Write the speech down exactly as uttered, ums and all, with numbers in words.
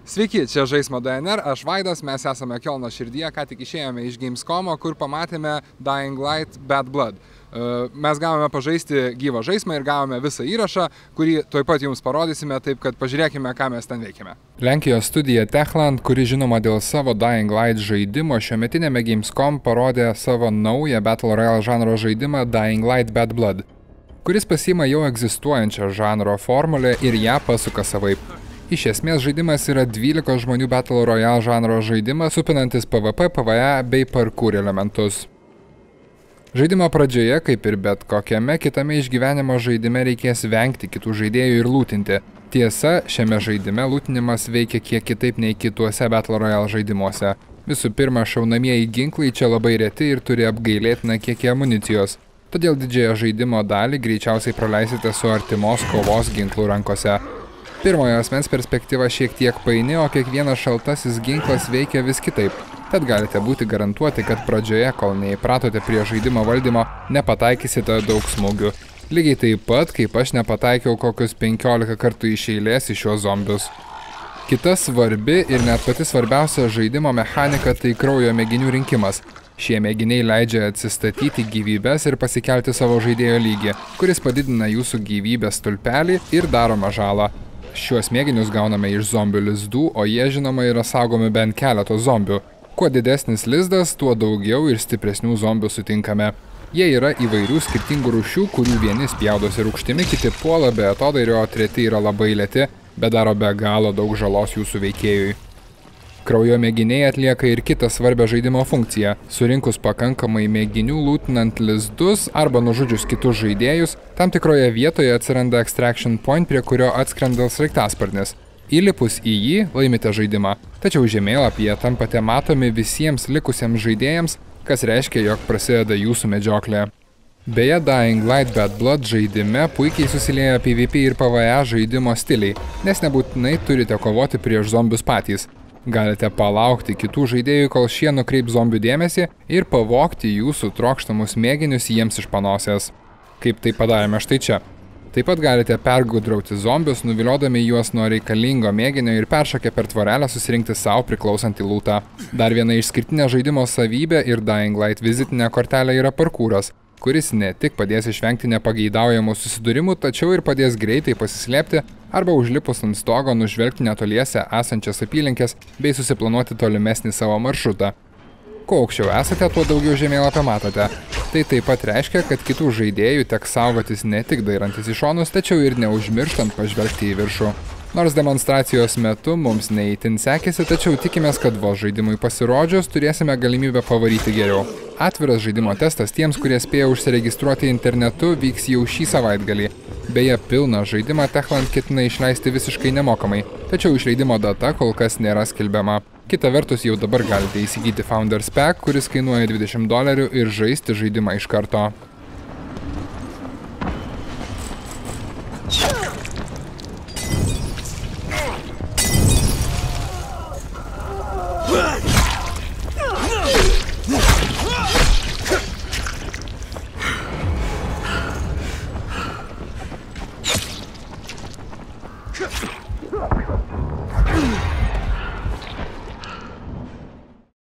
Sveiki, čia Žaismo D N R, aš Vaidas, mes esame Kiolno širdyje, ką tik išėjome iš Gamescomo, kur pamatėme Dying Light Bad Blood. Mes gavome pažaisti gyvą žaismą ir gavome visą įrašą, kurį tuoj pat jums parodysime, taip kad pažiūrėkime, ką mes ten veikime. Lenkijos studija Techland, kuri žinoma dėl savo Dying Light žaidimo, šiometinėme Gamescom parodė savo naują Battle Royale žanro žaidimą Dying Light Bad Blood, kuris pasiima jau egzistuojančią žanro formulę ir ją pasuka savaip. Iš esmės žaidimas yra dvylikos žmonių Battle Royale žanro žaidimas, supinantis PvP, PvE bei parkour elementus. Žaidimo pradžioje, kaip ir bet kokiame kitame išgyvenimo žaidime, reikės vengti kitų žaidėjų ir lūtinti. Tiesa, šiame žaidime lūtinimas veikia kiek kitaip nei kituose Battle Royale žaidimuose. Visų pirma, šaunamieji ginklai čia labai reti ir turi apgailėtiną kiekį amunicijos. Todėl didžiąją žaidimo dalį greičiausiai praleisite su artimos kovos ginklų rankose. Pirmojo asmens perspektyva šiek tiek paini, o kiekvienas šaltasis ginklas veikia vis kitaip. Tad galite būti garantuoti, kad pradžioje, kol neįpratote prie žaidimo valdymo, nepataikysite daug smūgių. Lygiai taip pat, kaip aš nepataikiau kokius penkiolika kartų iš eilės į šiuos zombius. Kita svarbi ir net pati svarbiausia žaidimo mechanika tai kraujo mėginių rinkimas. Šie mėginiai leidžia atsistatyti gyvybės ir pasikelti savo žaidėjo lygį, kuris padidina jūsų gyvybės stulpelį ir daroma žalą. Šiuos mėginius gauname iš zombių lizdų, o jie žinoma yra saugomi bent keletos zombių. Kuo didesnis lizdas, tuo daugiau ir stipresnių zombių sutinkame. Jie yra įvairių skirtingų rūšių, kurių vieni spjaudosi rūgštimi, kiti puola be atodairio, o treti yra labai lėti, bet daro be galo daug žalos jūsų veikėjui. Kraujo mėginiai atlieka ir kitą svarbią žaidimo funkciją. Surinkus pakankamai mėginių lūtinant lizdus arba nužudžius kitus žaidėjus, tam tikroje vietoje atsiranda extraction point, prie kurio atskrenda sraigtasparnis. Įlipus į jį laimite žaidimą, tačiau žemėlapyje tampate matomi visiems likusiems žaidėjams, kas reiškia, jog prasideda jūsų medžioklė. Beje, Dying Light Bad Blood žaidime puikiai susilieja PvP ir PvE žaidimo stiliai, nes nebūtinai turite kovoti prieš zombius patys. Galite palaukti kitų žaidėjų, kol šie nukreips zombių dėmesį ir pavogti jūsų trokštamus mėginius jiems iš panosės. Kaip tai padarėme štai čia. Taip pat galite pergudrauti zombius, nuviliodami juos nuo reikalingo mėginio ir peršokę per tvorelę susirinkti savo priklausantį lūtą. Dar viena išskirtinė žaidimo savybė ir Dying Light vizitinė kortelė yra parkūras, kuris ne tik padės išvengti nepageidaujamų susidūrimų, tačiau ir padės greitai pasislėpti arba užlipus ant stogo nužvelgti netoliese esančias apylinkes bei susiplanuoti tolimesnį savo maršrutą. Kuo aukščiau esate, tuo daugiau žemėlapio matote. Tai taip pat reiškia, kad kitų žaidėjų teks saugotis ne tik dairantis į šonus, tačiau ir neužmirštant pažvelgti į viršų. Nors demonstracijos metu mums neįtin sekėsi, tačiau tikimės, kad vos žaidimui pasirodžius turėsime galimybę pavaryti geriau. Atviras žaidimo testas tiems, kurie spėjo užsiregistruoti internetu, vyks jau šį savaitgalį. Beje, pilną žaidimą Techland ketina išleisti visiškai nemokamai, tačiau išleidimo data kol kas nėra skelbiama. Kita vertus, jau dabar galite įsigyti Founders Pack, kuris kainuoja dvidešimt dolerių ir žaisti žaidimą iš karto.